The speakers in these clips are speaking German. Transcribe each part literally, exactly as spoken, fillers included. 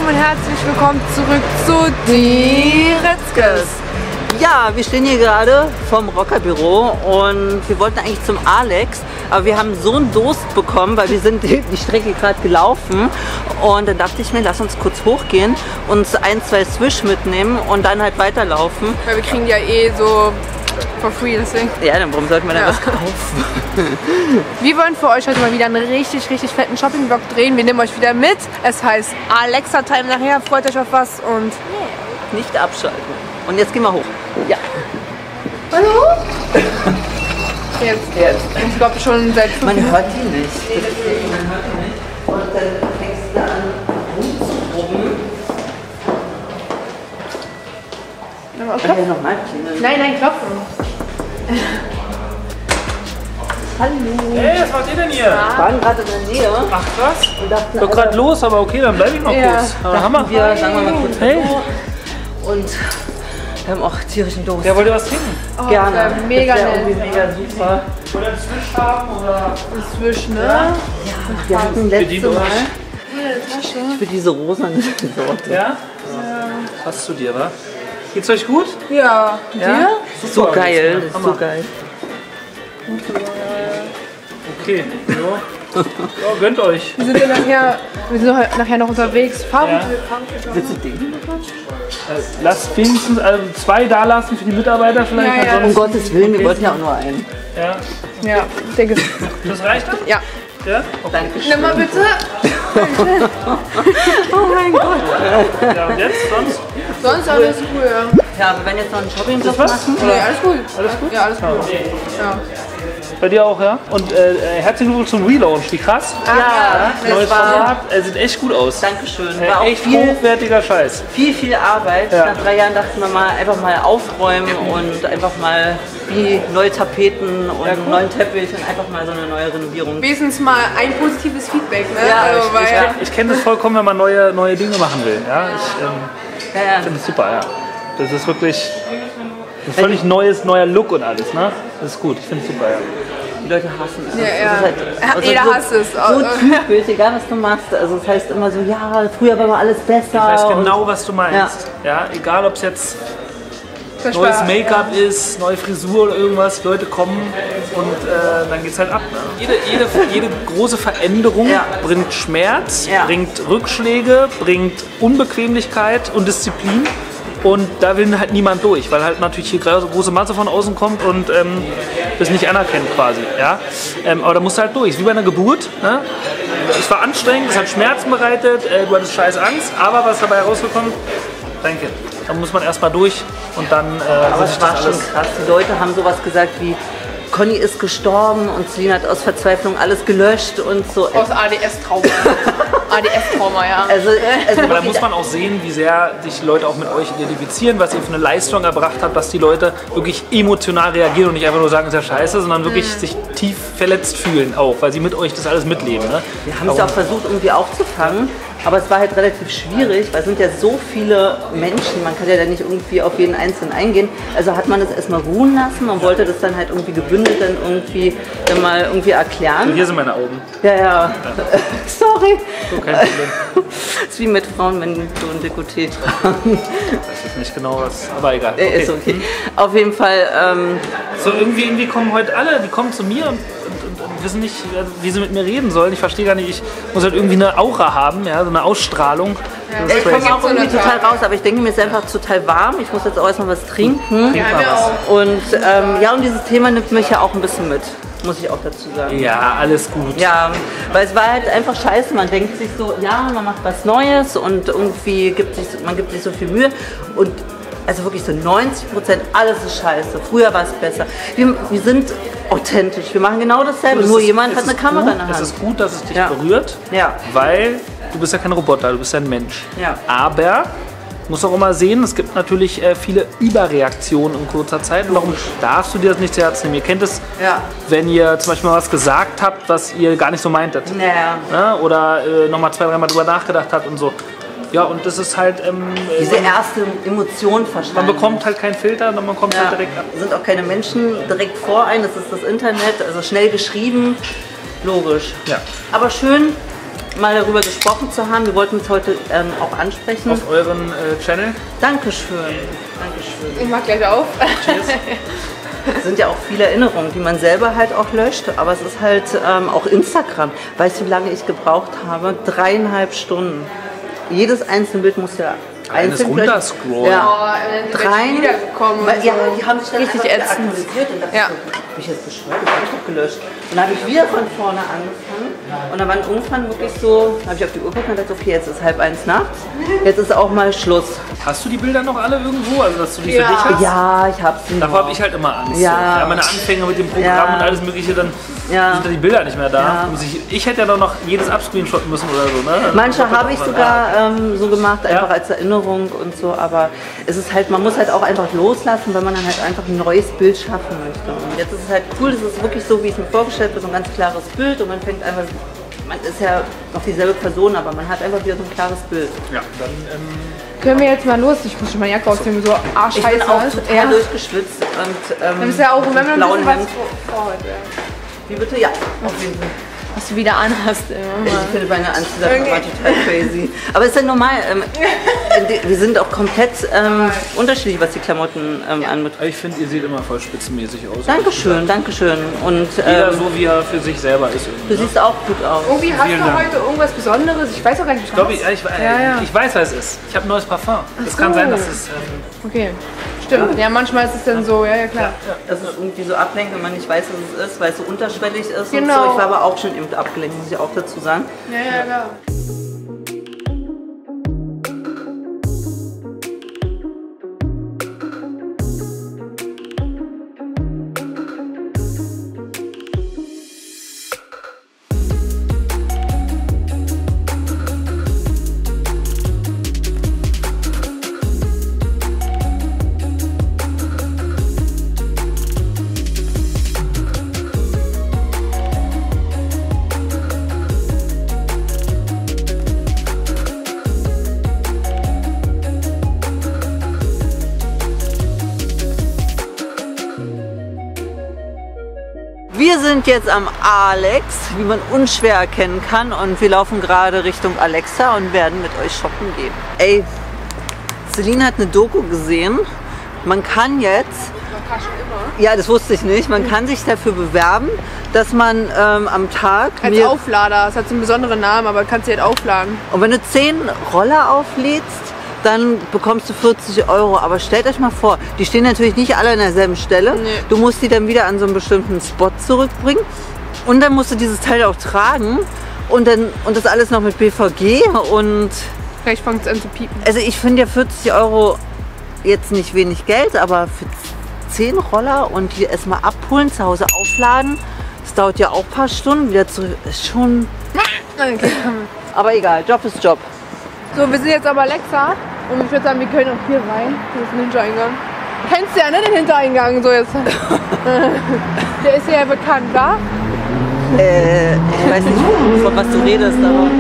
und herzlich willkommen zurück zu Die Ritzkes. Ja, wir stehen hier gerade vom Rockerbüro und wir wollten eigentlich zum Alex, aber wir haben so einen Durst bekommen, weil wir sind die Strecke gerade gelaufen und dann dachte ich mir, lass uns kurz hochgehen, uns ein, zwei Swish mitnehmen und dann halt weiterlaufen. Weil wir kriegen ja eh so for free, deswegen. Ja, dann warum sollten wir dann Ja. was kaufen? Wir wollen für euch heute mal wieder einen richtig, richtig fetten Shopping-Vlog drehen. Wir nehmen euch wieder mit. Es heißt Alexa-Time nachher. Freut euch auf was und Nicht abschalten. Und jetzt gehen wir hoch. Ja. hallo? Jetzt, jetzt. Ich glaube schon seit fünf Man Minuten. hört die nicht. Deswegen, man hört die nicht. Und dann fängst du an rumzubrummen. Kann ja nochmal klingeln. Nein, nein, klopfen. Hallo. Hey, was macht ihr denn hier? Wir waren gerade in der Nähe Ach krass. und dachten, Doch gerade los, aber okay, dann bleib ich noch Ja. kurz. Aber Hammer. wir, sagen wir mal kurz Hey. Hallo. Und wir haben auch tierischen Durst. Ja, wollt ihr was trinken? Oh, Gerne. das wär mega das wär nett. irgendwie mega super. Wollt ihr einen Zwisch haben oder? Inzwischen, ne? Wir hatten Bedient letzte euch. Mal für diese rosane Sorte. Ja? Ja. Passt zu dir, wa? Geht's euch gut? Ja. Ja? So Super, geil, geht's mir. das ist so Hammer. geil. Okay. So. Ja, gönnt euch. Wir sind ja nachher, wir sind noch- nachher noch unterwegs. Fahren Ja. wir? Willst du den? Äh, Lasst wenigstens also zwei da lassen für die Mitarbeiter vielleicht. Ja, ja. Um ansonsten- Gottes Willen, wir wollten ja auch nur einen. Ja. Ja, ich denke. Das reicht dann? Ja. Ja? Dankeschön. Nimm mal bitte. Oh mein Gott. Ja, und jetzt sonst? Sonst alles cool, ja. Ja, wir werden jetzt noch einen Shopping-Vlog was? machen. Nee, alles gut. Alles gut? Ja, alles gut. Ja. Bei dir auch, ja? Und äh, äh, herzlichen Glückwunsch zum Relaunch. Wie krass. Ja, Neues das war, Format. Äh, sieht echt gut aus. Dankeschön. Äh, War auch echt viel, hochwertiger Scheiß. viel, viel Arbeit. Ja. Nach drei Jahren dachten wir mal, einfach mal aufräumen und einfach mal wie neue Tapeten und Ja, cool. einen neuen Teppich und einfach mal so eine neue Renovierung. Wenigstens mal ein positives Feedback, ne? Ja, also, ich- weil, Ich, kenn- ich kenne das vollkommen, wenn man neue, neue Dinge machen will. Ja? Ich ähm, Ja, ja. finde es super, ja. Das ist wirklich ein völlig neues, neuer Look und alles, ne? Das ist gut, ich finde es super, ja. Die Leute hassen es. Ja, Es ja. ist halt, Ja, also jeder so, hasst es. So typisch, egal was du machst. Also es heißt immer so, ja, früher war mal alles besser. Ich weiß und- genau, was du meinst. Ja. Egal, ob es jetzt das neues war- Make-up ist, neue Frisur oder irgendwas, Leute kommen und äh, dann geht's halt ab. Ne? Jede, jede, jede große Veränderung Ja. bringt Schmerz, Ja. bringt Rückschläge, bringt Unbequemlichkeit und Disziplin. Und da will halt niemand durch, weil halt natürlich hier gerade so große Masse von außen kommt und ähm, das nicht anerkennt quasi. Ja? Ähm, aber da musst du halt durch, wie bei einer Geburt. Ne? Es war anstrengend, es hat Schmerzen bereitet, äh, du hattest scheiß Angst, aber was dabei herausgekommen? Danke. Da muss man erstmal durch und dann äh, Aber wird es sich war das schon alles. krass. Die Leute haben sowas gesagt wie, Conny ist gestorben und Celine hat aus Verzweiflung alles gelöscht und so. Aus A D S-Trauma. A D S-Trauma, ja. Also, also Aber da wirklich, muss man auch sehen, wie sehr sich Leute auch mit euch identifizieren, was ihr für eine Leistung erbracht habt, dass die Leute wirklich emotional reagieren und nicht einfach nur sagen, ist ja scheiße, sondern wirklich Mhm. sich tief verletzt fühlen auch, weil sie mit euch das alles mitleben. Ne? wir haben es ja auch versucht irgendwie aufzufangen, aber es war halt relativ schwierig, weil es sind ja so viele Menschen, man kann ja da nicht irgendwie auf jeden Einzelnen eingehen. Also hat man es erstmal ruhen lassen und wollte das dann halt irgendwie gebündelt dann irgendwie dann mal irgendwie erklären. Hier sind meine Augen. Ja, ja. Sorry. So, kein Problem. Das ist wie mit Frauen, wenn du ein Dekolleté tragen. Das ist nicht genau was, aber egal. Äh, Ist okay. Auf jeden Fall, ähm, So irgendwie, irgendwie kommen heute alle, die kommen zu mir und, und, und, und wissen nicht, wie sie mit mir reden sollen. Ich verstehe gar nicht, ich muss halt irgendwie eine Aura haben, ja, so eine Ausstrahlung. Das ich ist komme crazy. auch irgendwie total raus, aber ich denke mir, es ist einfach total warm. Ich muss jetzt auch erstmal was trinken. Trink mal wir was. auch. Und ähm, ja, und dieses Thema nimmt mich ja auch ein bisschen mit, muss ich auch dazu sagen. Ja, alles gut. Ja, weil es war halt einfach scheiße. Man denkt sich so, ja, man macht was Neues und irgendwie gibt sich, man gibt sich so viel Mühe. Und also wirklich so neunzig Prozent, alles ist scheiße. Früher war es besser. Wir, wir sind authentisch, wir machen genau dasselbe, Es nur ist- jemand es hat eine ist Kamera gut, in der Hand. Es ist gut, dass es dich Ja. berührt, Ja. weil du bist ja kein Roboter, du bist ja ein Mensch. Ja. Aber muss auch immer sehen, es gibt natürlich äh, viele Überreaktionen in kurzer Zeit. Und darum darfst du dir das nicht zu Herzen nehmen. Ihr kennt es, Ja. wenn ihr zum Beispiel mal was gesagt habt, was ihr gar nicht so meintet. Naja. Ne? Oder äh, nochmal zwei, dreimal drüber nachgedacht habt und so. Ja, und das ist halt, ähm, Diese erste Emotion verstanden. man bekommt halt keinen Filter, sondern man kommt ja, halt direkt ab. sind auch keine Menschen direkt vor ein, das ist das Internet, also schnell geschrieben, logisch. Ja. Aber schön, mal darüber gesprochen zu haben. Wir wollten es heute ähm, auch ansprechen. Auf euren äh, Channel. Dankeschön. Dankeschön. Ich mach gleich auf. Cheers. Es sind ja auch viele Erinnerungen, die man selber halt auch löscht. Aber es ist halt ähm, auch Instagram. Weißt du, wie lange ich gebraucht habe? Dreieinhalb Stunden. Jedes einzelne Bild muss ja Eines einzeln runterscrollen. Ja. Oh, dann sind Drei. wir wiedergekommen. Weil, und ja, so. die haben sich dann richtig einfach wieder ätzend. aktualisiert und dachte Ja. ich so, hab ich jetzt bescheuert, das habe ich doch gelöscht. Und dann habe ich wieder von vorne angefangen und dann waren irgendwann wirklich so, habe ich auf die Uhr geguckt und dachte, okay, jetzt ist halb eins nachts, jetzt ist auch mal Schluss. Hast du die Bilder noch alle irgendwo? Also, dass du die Ja. für dich hast? Ja, ich hab's noch. Davor habe ich halt immer Angst. Ja. Ja, meine Anfänge mit dem Programm Ja. und alles mögliche, dann Ja. sind da die Bilder nicht mehr da. Ja. Muss ich, ich hätte ja doch noch jedes abscreenshotten müssen oder so. Ne? Manche habe ich sogar ähm, so gemacht, einfach Ja. als Erinnerung und so, aber es ist halt, man muss halt auch einfach loslassen, weil man dann halt einfach ein neues Bild schaffen möchte. Und jetzt ist es halt cool, es ist wirklich so, wie ich es mir vorgestellt habe, so ein ganz klares Bild und man fängt einfach, man ist ja noch dieselbe Person, aber man hat einfach wieder so ein klares Bild. Ja, dann ähm, Können wir jetzt mal los? Ich muss schon meine Jacke ausziehen, so Ich bin arschheiß auch ist. total Ja. durchgeschwitzt und ähm, Dann ist ja auch, wenn man ein blauen bisschen was Hemd. vor, vor heute. Wie bitte? Ja, auf jeden Fall. Was du wieder anhast. Immer. Ich finde meine Anziehsachen Okay. immer total crazy. Aber es ist ja normal. Ähm, die- wir sind auch komplett ähm, unterschiedlich, was die Klamotten ähm, anbetrifft. ich finde, ihr seht immer voll spitzenmäßig aus. Dankeschön, Dankeschön. Und Jeder ähm, so, wie er für sich selber ist. Irgendwie, du ne? siehst auch gut aus. Irgendwie hast Vielen du Dank. heute irgendwas Besonderes? Ich weiß auch gar nicht, was Ich glaube, ich, ich, Ja, ja. ich weiß, was es ist. Ich habe ein neues Parfum. Es kann so. sein, dass es. Ähm, Okay, stimmt. Ja, manchmal ist es dann so, ja, ja klar. Das ist irgendwie so ablenkt, wenn man nicht weiß, was es ist, weil es so unterschwellig ist. Und Genau. so. Ich war aber auch schon eben abgelenkt, muss ich auch dazu sagen. Ja, ja, klar. Wir sind jetzt am Alex, wie man unschwer erkennen kann, und wir laufen gerade Richtung Alexa und werden mit euch shoppen gehen. Ey, Celine hat eine Doku gesehen. Man kann jetzt, ja, das wusste ich nicht, man kann sich dafür bewerben, dass man ähm, am Tag Als mir, Auflader. Das hat so einen besonderen Namen, aber kannst du halt aufladen. und wenn du zehn Roller auflädst, dann bekommst du vierzig Euro. Aber stellt euch mal vor, die stehen natürlich nicht alle an derselben Stelle. Nee. Du musst die dann wieder an so einen bestimmten Spot zurückbringen. Und dann musst du dieses Teil auch tragen. Und, dann, und das alles noch mit B V G. Und Vielleicht fängt es an zu piepen. also ich finde ja vierzig Euro jetzt nicht wenig Geld, aber für zehn Roller und die erstmal abholen, zu Hause aufladen, das dauert ja auch ein paar Stunden, wieder zurück, ist schon... Okay. Aber egal, Job ist Job. So, wir sind jetzt aber Alexa und ich würde sagen, wir können auch hier rein. Hier ist ein Hintereingang. Kennst du ja, ne, den Hintereingang? So jetzt. Der ist ja bekannt, wa? Äh, ich weiß nicht, von was du redest, aber...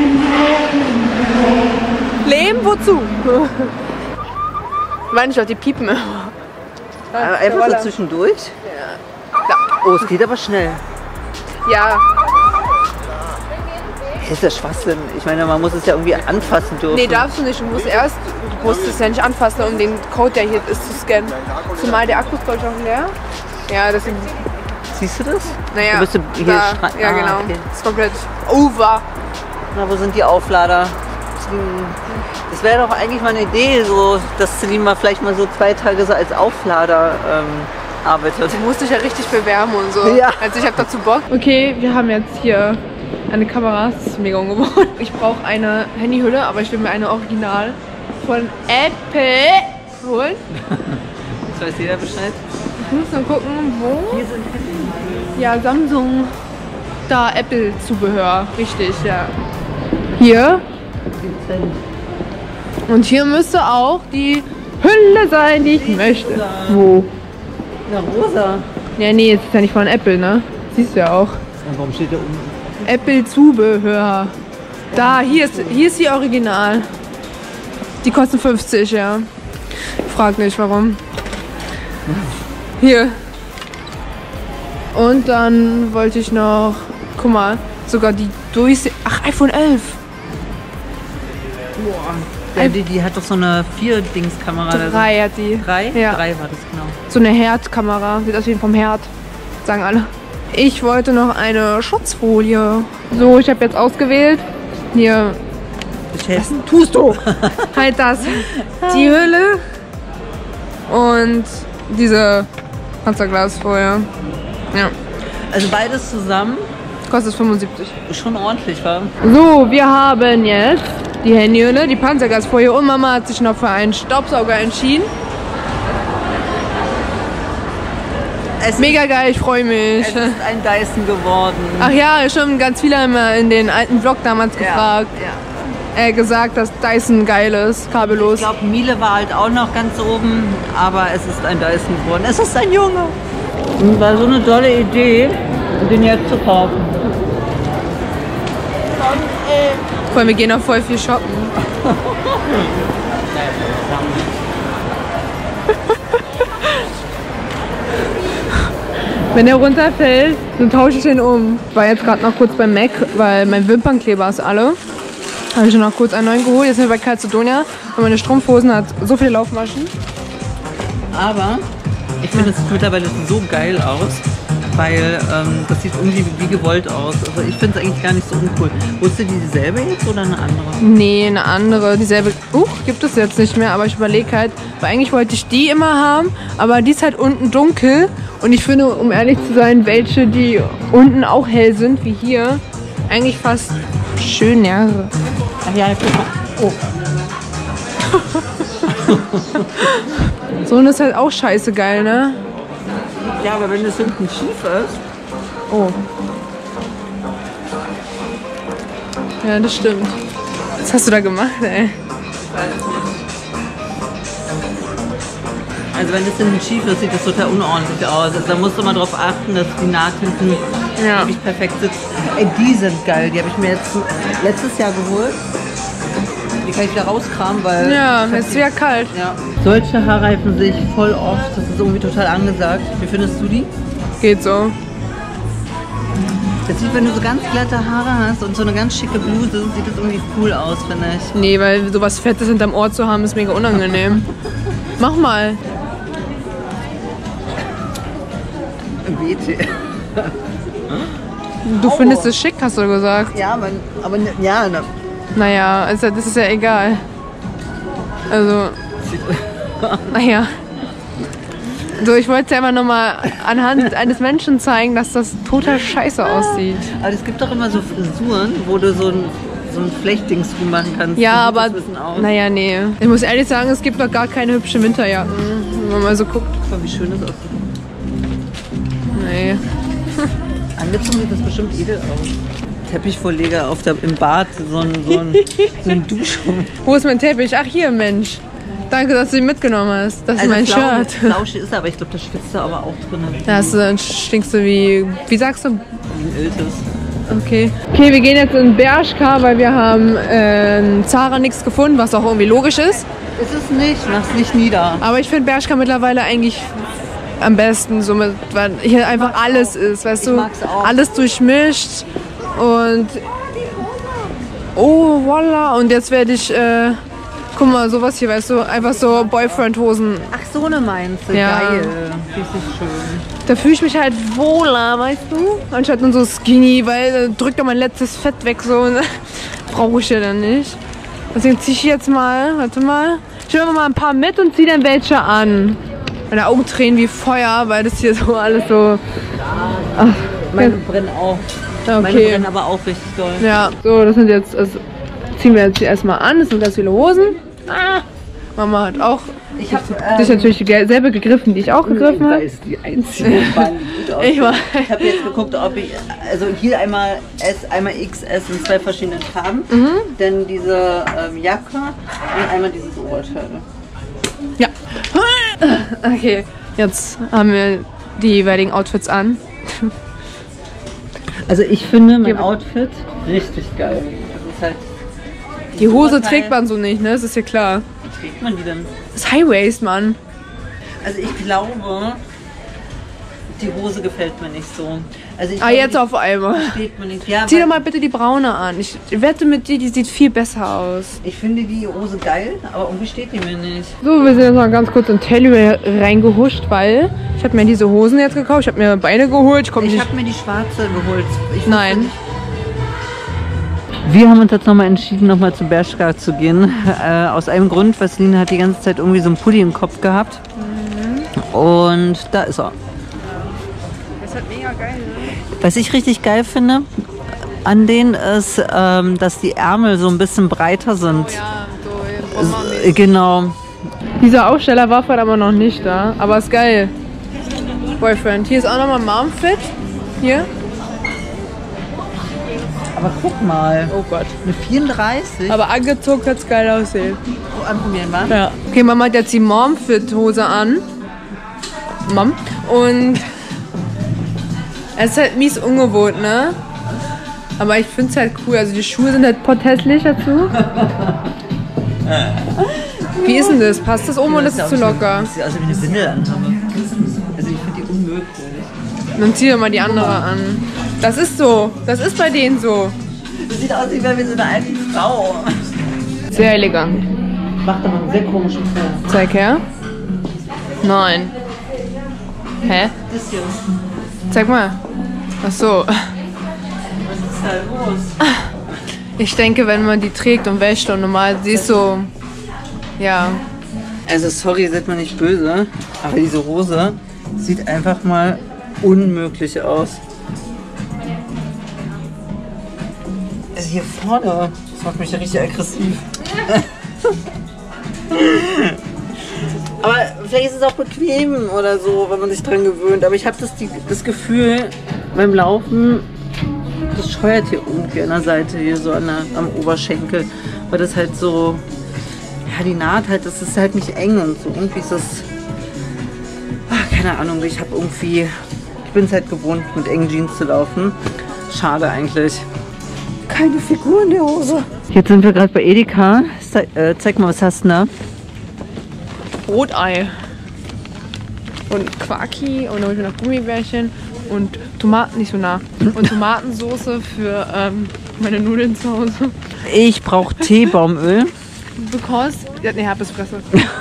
Leben, wozu? Meine ich doch, die piepen immer. Aber einfach so zwischendurch? Ja. Oh, es geht aber schnell. Ja, Das ist ja Schwachsinn. Ich meine, man muss es ja irgendwie anfassen dürfen. nee, darfst du nicht. Du musst erst, du musst es ja nicht anfassen, um den Code, der hier ist, zu scannen. Zumal der Akku ist, glaube ich, auch leer. Ja, deswegen, Siehst du das? naja. Du bist hier da, stra- ja, ah, genau. okay. Das ist komplett over. Na, wo sind die Auflader? Hm, Das wäre doch eigentlich mal eine Idee, so, dass Celine mal vielleicht mal so zwei Tage so als Auflader ähm, arbeitet. Du musst dich ja richtig bewerben und so. Ja. Also ich habe dazu Bock. Okay, wir haben jetzt hier eine Kamera. Das ist mega ungewohnt. Ich brauche eine Handyhülle, aber ich will mir eine Original von Apple holen. Jetzt weiß jeder Bescheid. Ich muss mal gucken, wo. Hier sind Ja, Samsung. Da, Apple-Zubehör. Richtig, ja. Hier. Und hier müsste auch die Hülle sein, die ich möchte. Wo? Na, rosa. Ja, nee, jetzt ist ja nicht von Apple, ne? Siehst du ja auch. Und warum steht da unten? Apple-Zubehör. Da, hier ist, hier ist die Original. Die kosten fünfzig, ja. Frag nicht, warum. Hier. Und dann wollte ich noch, guck mal, sogar die durchsehen. Ach, iPhone elf. Boah. Ja, die, die hat doch so eine vier-Dings-Kamera. Drei hat die. Drei? Ja. Drei war das, genau. So eine Herdkamera. Sieht aus wie vom Herd. Sagen alle. Ich wollte noch eine Schutzfolie. So, ich habe jetzt ausgewählt. Hier. Was tust du? Halt das. Die Hülle. Und diese Panzerglasfolie. Ja. Also beides zusammen. Kostet fünfundsiebzig. Schon ordentlich, wa? So, wir haben jetzt die Handyhülle, die Panzerglasfolie und Mama hat sich noch für einen Staubsauger entschieden. Es Mega geil, ich freue mich. Es ist ein Dyson geworden. Ach ja, schon ganz viele haben ja in den alten Vlog damals Ja, gefragt. ja. Äh, gesagt, dass Dyson geil ist, kabellos. Ich glaube, Miele war halt auch noch ganz oben, aber es ist ein Dyson geworden. Es ist ein Junge. War so eine tolle Idee, den jetzt zu kaufen. Vor allem, wir gehen auch voll viel shoppen. Wenn der runterfällt, dann tausche ich den um. Ich war jetzt gerade noch kurz beim Mac, weil mein Wimpernkleber ist alle. Habe ich schon noch kurz einen neuen geholt. Jetzt sind wir bei Calzedonia und meine Strumpfhosen hat so viele Laufmaschen. Aber ich finde, es sieht mittlerweile so geil aus, weil ähm, das sieht irgendwie wie gewollt aus. Also ich finde es eigentlich gar nicht so uncool. Wusstest du die dieselbe jetzt oder eine andere? Nee, eine andere, dieselbe. Uh, gibt es jetzt nicht mehr, aber ich überlege halt, weil eigentlich wollte ich die immer haben, aber die ist halt unten dunkel. Und ich finde, um ehrlich zu sein, welche, die unten auch hell sind, wie hier, eigentlich fast schöner. Ach ja, guck mal. Oh. So, und das ist halt auch scheiße geil, ne? Ja, aber wenn das hinten schief ist. Oh. Ja, das stimmt. Was hast du da gemacht, ey? Also wenn das hinten schief ist, sieht das total unordentlich aus. Also da musst du mal drauf achten, dass die Naht hinten Ja. wirklich perfekt sitzt. Ey, die sind geil. Die habe ich mir jetzt letztes Jahr geholt. Die kann ich wieder rauskramen, weil... Ja, jetzt ist wieder kalt. Ja. Solche Haarreifen sehe ich voll oft. Das ist irgendwie total angesagt. Wie findest du die? Geht so. Das sieht, wenn du so ganz glatte Haare hast und so eine ganz schicke Bluse, sieht das irgendwie cool aus, finde ich. Nee, weil sowas Fettes hinterm Ohr zu haben, ist mega unangenehm. Mach mal. W T. Du Oh. findest es schick, hast du gesagt. Ja, aber, aber ne- ja, ne, Naja, also das ist ja egal. Also, naja. So, ich wollte ja immer nochmal anhand eines Menschen zeigen, dass das total scheiße aussieht. aber es gibt doch immer so Frisuren, wo du so ein, so ein Flechtdings machen kannst. Ja, Wie sieht aber, das ein bisschen aus? naja, nee. Ich muss ehrlich sagen, es gibt noch gar keine hübschen Winterjacken, wenn man mal so guckt. Guck mal, wie schön das aussieht. Nee. Angezogen sieht das bestimmt edel aus. Teppichvorleger auf der, im Bad, so ein, so ein, so ein Duschraum. Wo ist mein Teppich? Ach, hier, Mensch. Danke, dass du ihn mitgenommen hast. Das ist mein flau- Shirt. Flauschig ist er, aber ich glaube, das schwitzt er aber auch drin. Da hast du, dann stinkst du wie, wie sagst du? Wie ein Iltis. Okay. Okay, wir gehen jetzt in Bershka, weil wir haben äh, in Zara nichts gefunden, was auch irgendwie logisch ist. Ist es nicht, mach's nicht nieder. Aber ich finde Bershka mittlerweile eigentlich am besten, so mit, weil hier einfach alles ist, weißt Ich du? mag's auch. Alles durchmischt und oh, voila. Und jetzt werde ich, äh, guck mal, sowas hier, weißt du, einfach so Boyfriend-Hosen. Ach, so eine meinst du? Ja. Geil. Richtig schön. Da fühle ich mich halt wohler, weißt du? Anstatt nur so skinny, weil äh, drückt doch mein letztes Fett weg, so. Brauche ich ja dann nicht. Deswegen ziehe ich jetzt mal, warte mal. Ich nehme mal ein paar mit und ziehe dann welche an. Meine Augen tränen wie Feuer, weil das hier so alles so... Ach, Meine brennen auch. ja, Meine okay. brennen aber auch richtig doll. Ja, so, das sind jetzt, also, ziehen wir jetzt hier erstmal an. Das sind ganz viele Hosen. Ah, Mama hat auch Ich habe sich natürlich dieselbe gegriffen, die ich auch gegriffen habe. ist die einzige Bahn, die gut aussieht. Ich war, Ich habe jetzt geguckt, ob ich, also hier einmal S, einmal X S in zwei verschiedenen Farben, Mhm. dann diese ähm, Jacke und einmal dieses Oberteil. ja. Okay, jetzt haben wir die jeweiligen Outfits an. Also ich finde mein Ja. Outfit richtig geil. Das ist halt Die Hose Oberteil. trägt man so nicht, ne? Das ist ja klar. Wie trägt man die denn? Das ist High-Waist, Mann. Also ich glaube, die Hose gefällt mir nicht so. Also ich Ah, glaube, jetzt die auf einmal. steht mir nicht. Ja, Zieh weil doch mal bitte die braune an. Ich wette mit dir, die sieht viel besser aus. ich finde die Hose geil, aber irgendwie steht die mir nicht. So, wir sind jetzt mal ganz kurz in Telluride reingehuscht, weil ich habe mir diese Hosen jetzt gekauft. Ich habe mir Beine geholt. Ich, komm Ich nicht. habe mir die schwarze geholt. Ich wusste Nein. nicht. Wir haben uns jetzt nochmal entschieden, nochmal zu Bershka zu gehen. Äh, aus einem Grund, Vaseline hat die ganze Zeit irgendwie so einen Pulli im Kopf gehabt. Mhm. Und da ist er. Das ist halt mega geil, ne? Was ich richtig geil finde an denen ist, ähm, dass die Ärmel so ein bisschen breiter sind. Ja, so Äh, Genau. Dieser Aufsteller war vorher aber noch nicht da. Aber ist geil. Boyfriend. Hier ist auch nochmal Momfit. Hier. Aber guck mal, Oh Gott. eine vierunddreißig. Aber angezogen kann es geil aussehen. Oh, anprobieren, wa? Ja. Okay, Mama hat jetzt die Momfit-Hose an. Mom. Und es ist halt mies ungewohnt, ne? Aber ich finde es halt cool. Also die Schuhe sind halt potthässlich dazu. Wie ist denn das? Passt das oben oder ist es zu locker? Das sieht aus wie eine Windel anhabe. Also ich finde die unmöglich. Dann zieh doch mal die andere an. Das ist so. Das ist bei denen so. Das sieht aus wie bei so einer alten Frau. Sehr elegant. Macht aber einen sehr komischen Ton. Zeig her. Nein. Hä? Das hier. Zeig mal. Ach so. Was ist da los? Ich denke, wenn man die trägt und wäscht und normal, sie ist so. Ja. Also sorry, seid mal nicht böse, aber diese Hose sieht einfach mal unmöglich aus. Also hier vorne, das macht mich ja richtig aggressiv. Aber vielleicht ist es auch bequem oder so, wenn man sich dran gewöhnt. Aber ich habe das, die- das Gefühl, beim Laufen, das scheuert hier irgendwie an der Seite, hier so an der, am Oberschenkel. Weil das halt so, ja, die Naht halt, das ist halt nicht eng und so. Irgendwie ist das, ach, keine Ahnung, ich habe irgendwie, ich bin es halt gewohnt, mit engen Jeans zu laufen. Schade eigentlich. Keine Figur in der Hose. Jetzt sind wir gerade bei Edeka. Zeig, äh, zeig mal, was hast du da? Brotei. Und Quaki und dann hol ich mir noch Gummibärchen und Tomaten, nicht so nah. Und Tomatensoße für ähm, meine Nudeln zu Hause. Ich brauche Teebaumöl. Because, die hat eine Herpesfresse.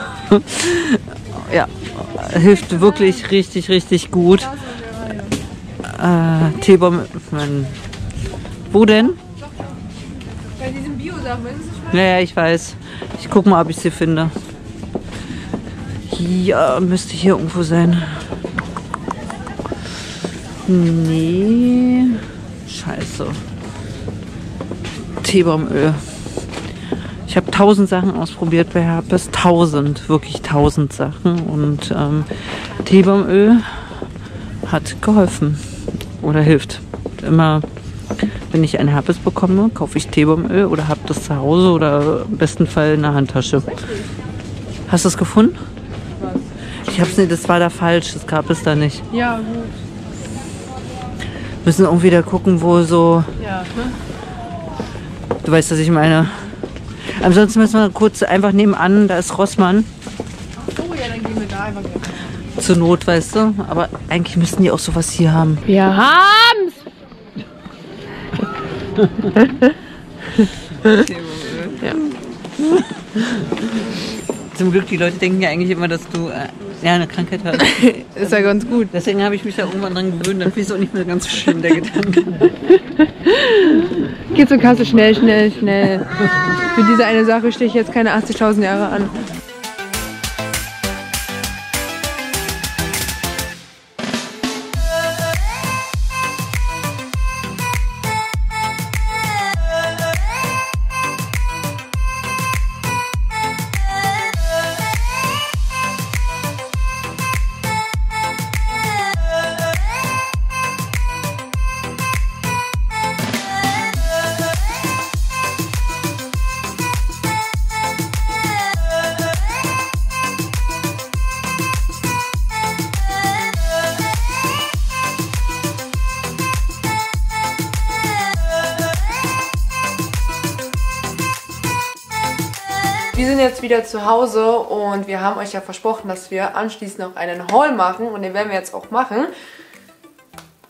Ja, hilft wirklich richtig, richtig gut. Äh, Teebaumöl. Mann. Wo denn? Bei diesen Bio-Sachen, wenn es nicht Naja, ich weiß. Ich guck mal, ob ich sie finde. Ja, müsste hier irgendwo sein. Nee. Scheiße. Teebaumöl. Ich habe tausend Sachen ausprobiert bei Herpes. Tausend, wirklich tausend Sachen. Und ähm, Teebaumöl hat geholfen. Oder hilft. Immer, wenn ich einen Herpes bekomme, kaufe ich Teebaumöl oder habe das zu Hause oder im besten Fall in der Handtasche. Hast du es gefunden? Ich hab's nicht, das war da falsch, das gab es da nicht. Ja, gut. Müssen irgendwie da gucken, wo so. Ja, ne? Du weißt, was ich meine. Ansonsten müssen wir kurz einfach nebenan, da ist Rossmann. Oh ja, dann gehen wir da einfach wieder. Zur Not, weißt du. Aber eigentlich müssten die auch sowas hier haben. Wir haben's! Ja. Zum Glück, die Leute denken ja eigentlich immer, dass du äh, ja, eine Krankheit hast. Ist ja ganz gut. Deswegen habe ich mich da irgendwann dran gewöhnt, dann finde ich es auch nicht mehr ganz so schlimm, der Gedanke. Geh zur Kasse, schnell, schnell, schnell. Für diese eine Sache stehe ich jetzt keine achtzigtausend Jahre an. Wir sind jetzt wieder zu Hause und wir haben euch ja versprochen, dass wir anschließend noch einen Haul machen und den werden wir jetzt auch machen.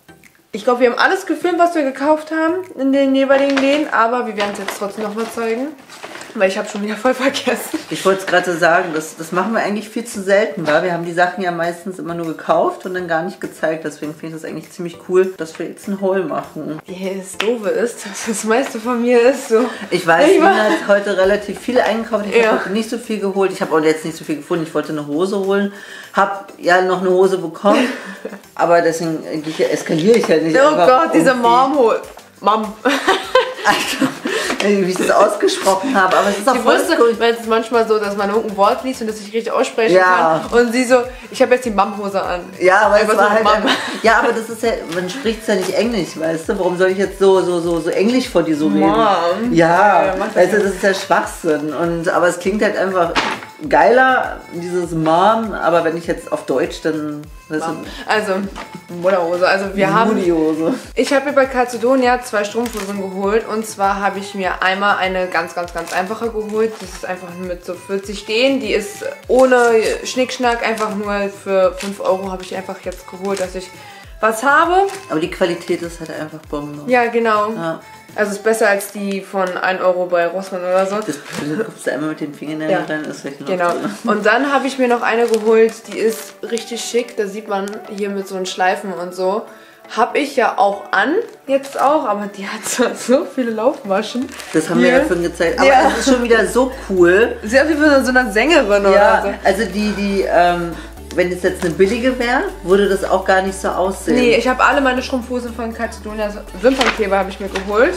Ich glaube, wir haben alles gefilmt, was wir gekauft haben in den jeweiligen Läden, aber wir werden es jetzt trotzdem nochmal zeigen. Weil ich habe schon wieder voll vergessen. Ich wollte es gerade sagen, das, das machen wir eigentlich viel zu selten, weil wir haben die Sachen ja meistens immer nur gekauft und dann gar nicht gezeigt. Deswegen finde ich das eigentlich ziemlich cool, dass wir jetzt einen Haul machen. Ja, das Doofe ist, dass das meiste von mir ist so. Ich weiß, Nina hat heute relativ viel eingekauft. Ich ja. habe heute nicht so viel geholt. Ich habe auch jetzt nicht so viel gefunden. Ich wollte eine Hose holen. Habe ja noch eine Hose bekommen. Aber deswegen eskaliere ich halt nicht. Oh Gott, diese Mom-Hose. Mom. Alter. Wie ich das ausgesprochen habe, aber es ist auch sie voll wusste, cool. weil es ist manchmal so, dass man irgendein Wort liest und das nicht richtig aussprechen ja. kann. Und sie so, ich habe jetzt die Mom-Hose an. Ja, aber es war so halt Mom. einfach, ja, aber das ist ja, man spricht es ja nicht Englisch, weißt du? Warum soll ich jetzt so so so so Englisch vor dir so reden? Mom. Ja, ja weißt du, das ist ja Schwachsinn. Und aber es klingt halt einfach geiler, dieses Mom, aber wenn ich jetzt auf Deutsch, dann... Weißt du, also, Mutterhose. Also wir haben... Muttihose. Ich habe mir bei Calzedonia zwei Strumpfhosen geholt. Und zwar habe ich mir einmal eine ganz, ganz, ganz einfache geholt. Das ist einfach mit so vierzig Stehen. Die ist ohne Schnickschnack, einfach nur für fünf Euro habe ich die einfach jetzt geholt, dass ich was habe. Aber die Qualität ist halt einfach Bombe. Ja, genau. Ja. Also ist besser als die von ein Euro bei Rossmann oder so. Das guckst du einmal mit den Fingernägeln ja. rein, ist vielleicht noch Genau. drin. Und dann habe ich mir noch eine geholt, die ist richtig schick. Da sieht man hier mit so einen Schleifen und so. Habe ich ja auch an, jetzt auch, aber die hat so viele Laufmaschen. Das haben hier. wir ja schon gezeigt. Aber ja. es ist schon wieder so cool. Sie ist wie so eine Sängerin ja, oder so. Also die, die, ähm, wenn es jetzt eine billige wäre, würde das auch gar nicht so aussehen. Nee, ich habe alle meine Strumpfhosen von Calzedonia, also Wimpernkleber habe ich mir geholt.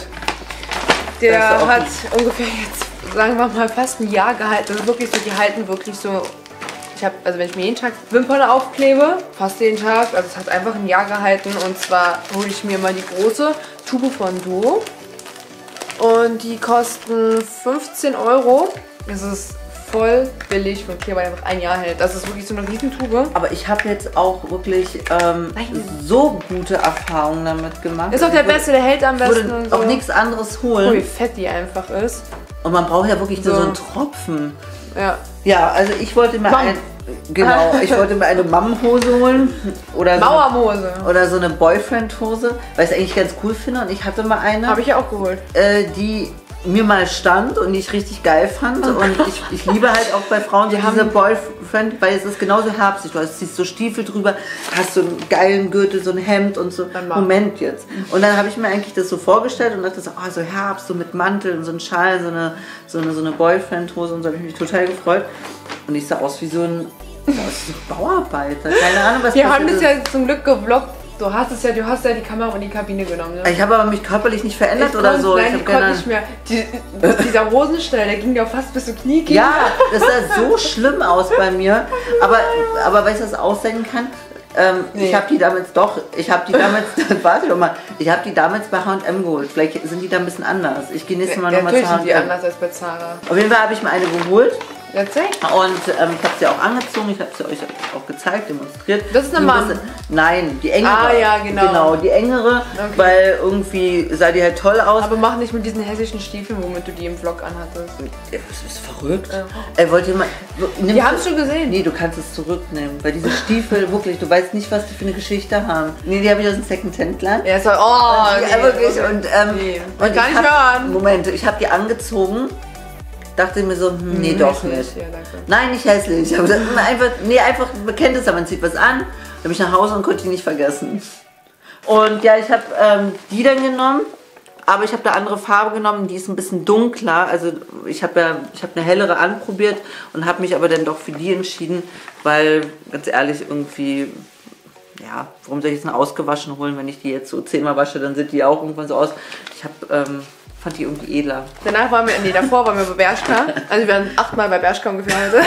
Der hat ungefähr jetzt, sagen wir mal, fast ein Jahr gehalten. Also wirklich so, die halten wirklich so. Ich habe, also wenn ich mir jeden Tag Wimpern aufklebe, fast jeden Tag, also es hat einfach ein Jahr gehalten. Und zwar hole ich mir mal die große Tube von Duo. Und die kosten fünfzehn Euro. Das ist voll billig für einen Kleber, der einfach ein Jahr hält. Das ist wirklich so eine Riesentube. Aber ich habe jetzt auch wirklich ähm, so gute Erfahrungen damit gemacht. Ist auch der beste, der hält am besten. Ich würde und so. auch nichts anderes holen. Oh, wie fett die einfach ist. Und man braucht ja wirklich nur So. so einen Tropfen. Ja. Ja, also ich wollte mir Mom. ein, genau, ich wollte mir eine Mammenhose holen oder so, Mauermose. oder so eine Boyfriend-Hose, weil ich es eigentlich ganz cool finde. Und ich hatte mal eine, Habe ich ja auch geholt. äh, die mir mal stand und die ich richtig geil fand. Oh und ich, ich liebe halt auch bei Frauen so Die diese haben- Boyfriend, weil es ist genauso herbstlich. Du hast, ziehst so Stiefel drüber, hast so einen geilen Gürtel, so ein Hemd und so. Dann mach. Moment jetzt. Und dann habe ich mir eigentlich das so vorgestellt und dachte so, oh, so Herbst, so mit Mantel und so ein Schal, so eine, so eine, so eine Boyfriend-Hose und so habe ich mich total gefreut. Und ich sah aus wie so ein, so ein Bauarbeiter. Keine Ahnung, was Wir passiert haben das ist. ja zum Glück gevloggt. Du hast es ja, du hast ja die Kamera in die Kabine genommen. Ne? Ich habe aber mich körperlich nicht verändert Ich oder konnt- so. Nein, ich ich hab konnte keine- nicht mehr. Die, dieser Hosenstall, der ging ja fast bis zum Knie. Ging. Ja, das sah so schlimm aus bei mir. Aber, aber weißt du, was aussehen kann? Ähm, Nee. Ich habe die damals doch, ich habe die damals, warte doch mal, ich habe die damals bei H und M geholt. Vielleicht sind die da ein bisschen anders. Ich gehe nächstes Mal Ja, nochmal natürlich zu H sind und die M. anders als bei Zara. Auf jeden Fall habe ich mir eine geholt Erzähl. und ähm, ich habe sie auch angezogen. Ich habe sie euch auch gezeigt, demonstriert. Das ist eine So ein Mom. bisschen- Nein, die engere. Ah, ja, genau. Genau, die engere, Okay. weil irgendwie sah die halt toll aus. Aber mach nicht mit diesen hessischen Stiefeln, womit du die im Vlog anhattest. Ja, das ist verrückt. Ja. Er wollte mal. nimm- Wir haben es schon gesehen. Nee, du kannst es zurücknehmen, weil diese Stiefel wirklich, du weißt nicht, was die für eine Geschichte haben. Nee, die habe ich aus dem Second-Hand-Land. Ja, es war, oh, ja, nee, wirklich. okay. Und, ähm, Nee, und kann ich nicht hab, hören. Moment, ich habe die angezogen, dachte mir so, hm, nee, Hm, doch hässlich. nicht. Ja, danke. Nein, nicht hässlich. Aber das ist einfach, nee, einfach, man kennt es ja, man zieht was an. Dann bin ich nach Hause und konnte die nicht vergessen. Und ja, ich habe ähm, die dann genommen. Aber ich habe da andere Farbe genommen, die ist ein bisschen dunkler. Also ich habe ja, ich habe eine hellere anprobiert und habe mich aber dann doch für die entschieden, weil ganz ehrlich irgendwie, ja, warum soll ich jetzt eine ausgewaschen holen, wenn ich die jetzt so zehnmal wasche, dann sieht die auch irgendwann so aus. Ich habe, ähm, fand die irgendwie edler. Danach waren wir, nee, davor waren wir bei Bershka. Also wir waren achtmal bei Bershka ungefähr heute.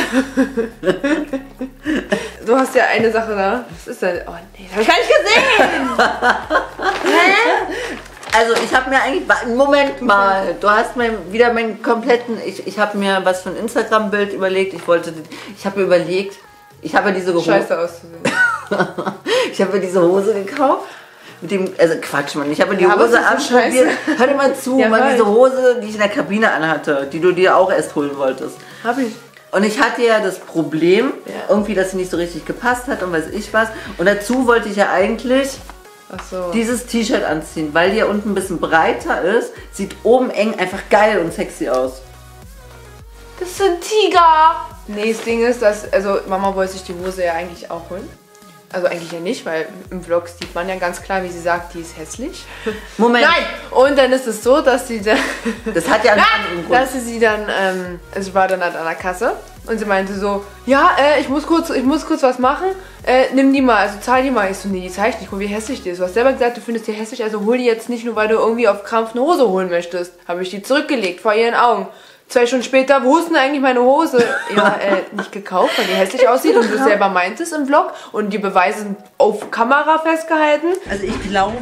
Du hast ja eine Sache da. Was ist denn? Oh nee, das hab ich gar nicht gesehen! Hä? Also ich habe mir eigentlich, Moment mal, du hast mir wieder meinen kompletten, ich, ich habe mir was für ein Instagram-Bild überlegt, ich wollte, ich habe mir überlegt, ich habe ja diese Hose, Scheiße auszusehen. ich habe mir diese Hose gekauft, mit dem, also Quatsch, Mann, ich habe mir die Ja, aber Hose es ist so anprobiert, scheiße. hör dir mal zu, Ja, mal weiß. diese Hose, die ich in der Kabine anhatte, die du dir auch erst holen wolltest. Hab ich. Und ich hatte ja das Problem, Ja. irgendwie, dass sie nicht so richtig gepasst hat und weiß ich was. Und dazu wollte ich ja eigentlich Ach so. Dieses T-Shirt anziehen, weil die ja unten ein bisschen breiter ist, sieht oben eng einfach geil und sexy aus. Das ist ein Tiger! Nee, das Ding ist, dass, also Mama wollte sich die Hose ja eigentlich auch holen. Also eigentlich ja nicht, weil im Vlog sieht man ja ganz klar, wie sie sagt, die ist hässlich. Moment. Nein! Und dann ist es so, dass sie dann... Das hat ja einen anderen Grund. Dass sie sie dann, ähm, also ich war dann halt an der Kasse und sie meinte so, ja, äh, ich muss kurz, ich muss kurz was machen, äh, nimm die mal, also zahl die mal. Ich so, nee, die zeig ich nicht, guck, wie hässlich die ist. Du hast selber gesagt, du findest die hässlich, also hol die jetzt nicht nur, weil du irgendwie auf Krampf eine Hose holen möchtest. Habe ich die zurückgelegt, vor ihren Augen. Zwei Stunden später, wo ist denn eigentlich meine Hose? Ja, äh, nicht gekauft, weil die hässlich aussieht und du es selber meintest im Vlog und die Beweise sind auf Kamera festgehalten. Also ich glaube,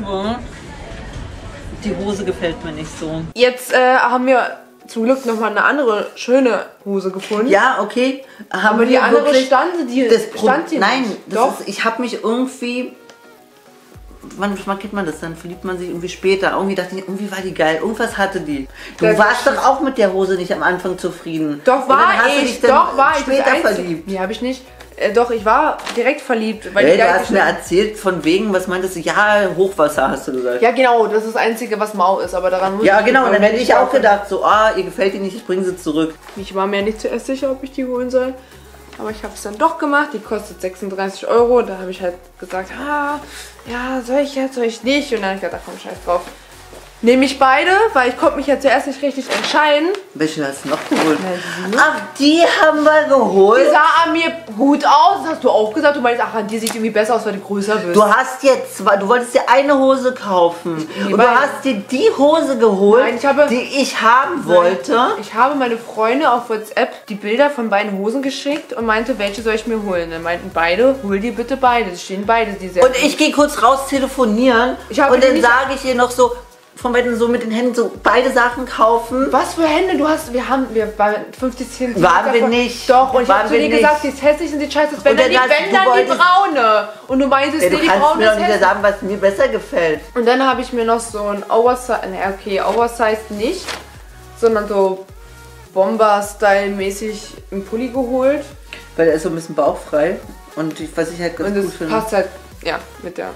die Hose gefällt mir nicht so. Jetzt äh, haben wir zum Glück nochmal eine andere schöne Hose gefunden. Ja, okay. Haben aber die wir andere wirklich stand, die das Pro stand hier Nein, nicht. das Doch. Ist, ich habe mich irgendwie... Manchmal kennt man das, dann verliebt man sich irgendwie später. Irgendwie dachte ich, irgendwie war die geil, irgendwas hatte die. Du Das warst doch auch mit der Hose nicht am Anfang zufrieden. Doch Und dann war hast du ich, dich dann doch war ich. später das Einzige- verliebt. Nee, habe ich nicht. Äh, doch, ich war direkt verliebt. Weil Hey, die du geil hast mir erzählt von wegen, was meintest du? Ja, Hochwasser hast du gesagt. Ja genau, das ist das Einzige, was mau ist, aber daran muss Ja, ich genau, und dann weil hätte ich auch gedacht, so, ah, ihr gefällt die nicht, ich bringe sie zurück. Ich war mir nicht zuerst sicher, ob ich die holen soll. Aber ich habe es dann doch gemacht. Die kostet sechsunddreißig Euro. Da habe ich halt gesagt, ah, ja, soll ich jetzt, soll ich nicht? Und dann habe ich gedacht, komm, scheiß drauf. Nehme ich beide, weil ich konnte mich ja zuerst nicht richtig entscheiden. Welche hast du noch geholt? Na, die. Ach, die haben wir Die geholt. sah an mir gut aus, das hast du auch gesagt. Du meinst, ach, an dir sieht irgendwie besser aus, weil du größer bist. Du hast jetzt zwei, du wolltest dir eine Hose kaufen. die Und du beiden. hast dir die Hose geholt, Nein, ich habe- die ich haben wollte. Ich habe meine Freunde auf WhatsApp die Bilder von beiden Hosen geschickt und meinte, welche soll ich mir holen? Dann meinten beide, hol dir bitte beide. Es stehen beide, die sehr Und ich gehe kurz raus telefonieren Ich habe und dann nicht- sage ich ihr noch so, von beiden so mit den Händen so beide Sachen kaufen. Was für Hände? Du hast, wir haben, wir waren fünfzig Zentimeter. Waren wir davon- nicht. Doch, und ich Waren habe zu wir dir nicht. gesagt, die ist hässlich und die scheiße ist. Wenn Und dann die, dann hast- wenn du dann die wolltest- braune. Und du meintest, Ja, nee, du die kannst braune mir doch ist nicht mehr hässlich. sagen, was mir besser gefällt. Und dann habe ich mir noch so ein Oversize, ne, okay, Oversize nicht, sondern so Bomber-Style-mäßig einen Pulli geholt. Weil er ist so ein bisschen bauchfrei. Und ich, was ich halt ganz Und gut das finde. passt halt, ja, mit der,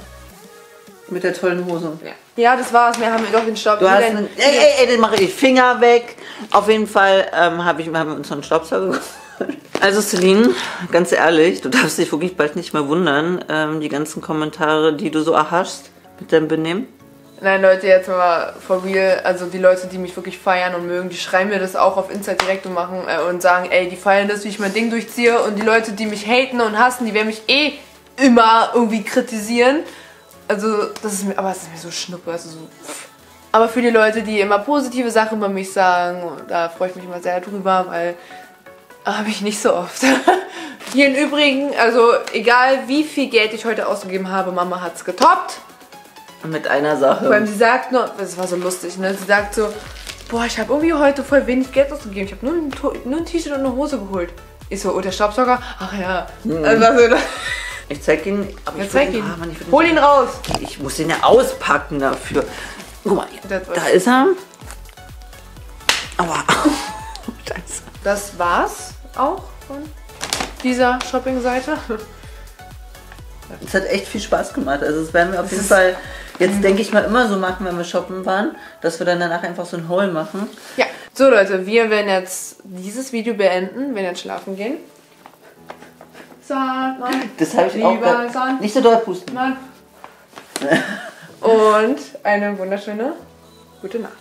Mit der tollen Hose. ja. Ja, das war's. Wir haben doch den Staub. Du hast den- einen, ey, ey, ey, den mache ich Finger weg. Auf jeden Fall ähm, hab ich, haben wir uns noch einen Staubsauger geholt. Also Celine, ganz ehrlich, du darfst dich wirklich bald nicht mehr wundern, ähm, die ganzen Kommentare, die du so erhaschst mit deinem Benehmen. Nein, Leute, jetzt mal for real. Also die Leute, die mich wirklich feiern und mögen, die schreiben mir das auch auf Insta direkt und machen äh, und sagen, ey, die feiern das, wie ich mein Ding durchziehe. Und die Leute, die mich haten und hassen, die werden mich eh immer irgendwie kritisieren. Also das ist mir, aber es ist mir so schnuppe, also so. Aber für die Leute, die immer positive Sachen über mich sagen, da freue ich mich immer sehr drüber, weil habe ich nicht so oft. Hier im Übrigen, also egal wie viel Geld ich heute ausgegeben habe, Mama hat's getoppt. Mit einer Sache. Vor allem sie sagt nur, das war so lustig, ne? Sie sagt so, boah, ich habe irgendwie heute voll wenig Geld ausgegeben. Ich habe nur ein, To- nur ein T-Shirt und eine Hose geholt. Ich so, oh, der Staubsauger? Ach ja. Mhm. Also, Ich zeig ihn. Aber ja, ich zeig will- ihn. Ah, Mann, ich will Hol ihn raus. Ich muss den ja auspacken dafür. Guck mal, Das da war's. ist er. Aua. Scheiße. Das war's auch von dieser Shopping-Seite. Es hat echt viel Spaß gemacht. Also es werden wir auf jeden Fall jetzt, denke ich mal, immer so machen, wenn wir shoppen waren, dass wir dann danach einfach so ein Haul machen. Ja, so Leute, wir werden jetzt dieses Video beenden, werden jetzt schlafen gehen. Sag mal. Das habe ich auch Lieber grad- Sand. nicht so doll pusten. Mann. Und eine wunderschöne gute Nacht.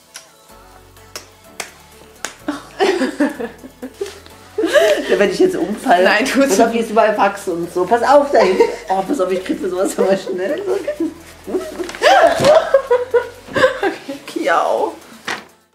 Wenn ich jetzt umfalle, Nein, tut's pass auf, hier ist überall Fax und so. Pass auf da hinten. Oh, pass auf, ich krieg für sowas aber schnell. Kiau.